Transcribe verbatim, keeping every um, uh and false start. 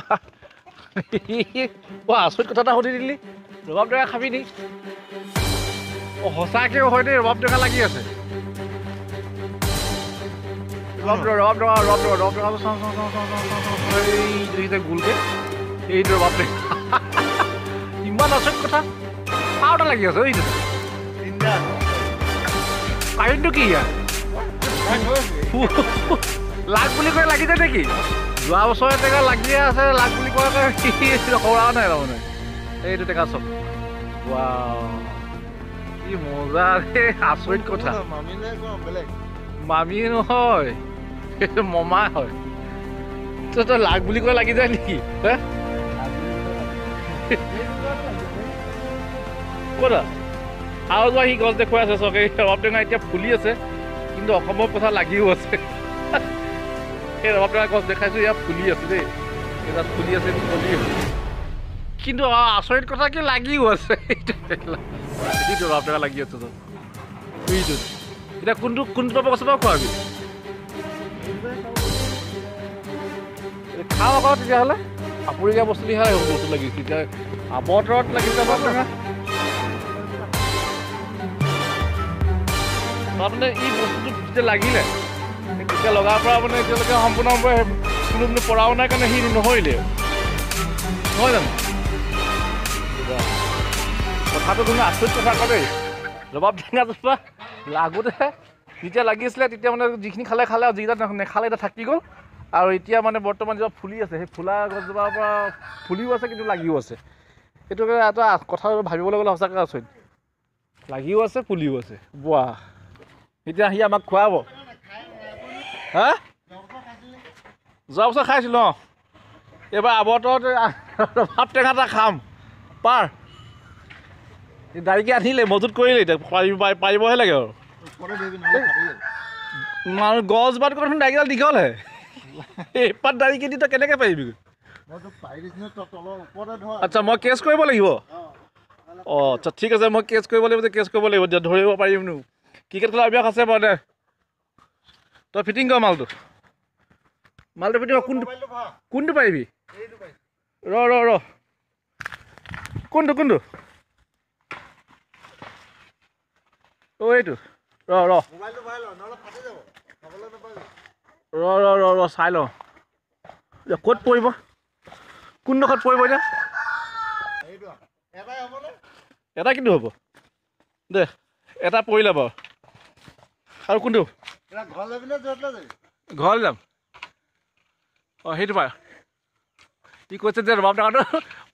অ' আচৰিত কথা এটা সুধি দিলি ৰবাব টেঙা খাবি নি অ' সঁচাকৈ হয় দেই ৰবাব টেঙা লাগি আছে ৰবাব ৰবাব টেঙা ৰবাব টেঙা ৰবাব টেঙাটো চাওঁ চাওঁ চাওঁ চাওঁ চাওঁ চাওঁ চাওঁ এইটো যে গোলকে এইটো ৰবাব টেঙা ইমান আচৰিত কথা আৰু এটা লাগি আছে এইটো কাৰেণ্টটো কি ইয়াৰ লাগ বুলি কৈ লাগি যায় নেকি যোৱা বছৰ টেঙা লাগিয়ে আছে লাগ বুলি কোৱাকৈ কৰা নাই তাৰমানে এইটো টেঙা চব কি মজা দেই আচৰিত কথা মামী নহয় এইটো মমা হয় তই লাগ বুলি কৈ লাগি যায় নেকি ক'তা আৰু যোৱা সি গছ দেখুৱাই আছে চৰকাৰী ৰবাব টেঙা এতিয়া ফুলি আছে কিন্তু অসমৰ কথা লাগিও আছে সেই ৰবাব টেঙা গছ দেখাইছোঁ ইয়াত ফুলি আছে দেই ইয়াত ফুলি আছে ফুলি কিন্তু আচৰিত কথা কি লাগিও আছে এইটো ৰবাব টেঙা লাগি আছে এইটো এতিয়া কোনটো কোনটো পাব কৈছে বাৰু খোৱাবি খাওঁ আকৌ তেতিয়াহ'লে আপুৰুগীয়া বস্তু দিহে বস্তু লাগিছে এতিয়া আৱতৰত লাগিছে ৰবাব টেঙা তাৰমানে এই বস্তুটো যেতিয়া লাগিলে তেতিয়া লগাৰ পৰা মানে এতিয়ালৈকে সম্পূৰ্ণভাৱে কোনো কোনো পৰাও নাই কাৰণে সি নহৰিলে নহয় জানো কথাটো কোনো আচৰিত কথা কয় দেই ৰবাব টেঙাজোপা লাগোতে যেতিয়া লাগিছিলে তেতিয়া মানে যিখিনি খালে খালে আৰু যিকেইটা নেখালে এতিয়া থাকি গ'ল আৰু এতিয়া মানে বৰ্তমান যেতিয়া ফুলি আছে সেই ফুলা গছজোপাৰ পৰা ফুলিও আছে কিন্তু লাগিও আছে সেইটো এটা কথা ভাবিবলৈ গ'লে সঁচাকৈ আচৰিত লাগিও আছে ফুলিও আছে বোৱা এতিয়া সি আমাক খুৱাব হা যোৱা বছৰ খাইছিলোঁ অঁ এইবাৰ আৱতৰত ৰবাব টেঙা এটা খাম পাৰ দাৰিকে আনিলে মজুত কৰিলে এতিয়া পাৰিব পাৰিবহে লাগে আৰু মানুহ গছজোপাত কথা দাৰিকেইডাল দীঘলহে এইপাত দাৰিকে দি তই কেনেকৈ পাৰিবি আচ্ছা মই কেছ কৰিব লাগিব অঁ আচ্ছা ঠিক আছে মই কেছ কৰিব লাগিব যে কেছ কৰিব লাগিব এতিয়া ধৰিব পাৰিম নো ক্ৰিকেট খেলাৰ অভ্যাস আছে বাৰু দে তই ফিটিং কৰ মালটো মালটো ফিটিং কোনটো কোনটো পাৰিবি ৰ ৰ ৰ কোনটো কোনটো অ' এইটো ৰ ৰ ৰ ৰ ৰ ৰ চাই লওঁ ক'ত পৰিব কোনডোখৰত পৰিব এতিয়া এটা কিন্তু হ'ব দে এটা পৰিলে বাৰু আৰু কোনটো ঘৰলৈ যাম অঁ সেইটো পাই কি কৈছে যে ৰবাব টেঙাটো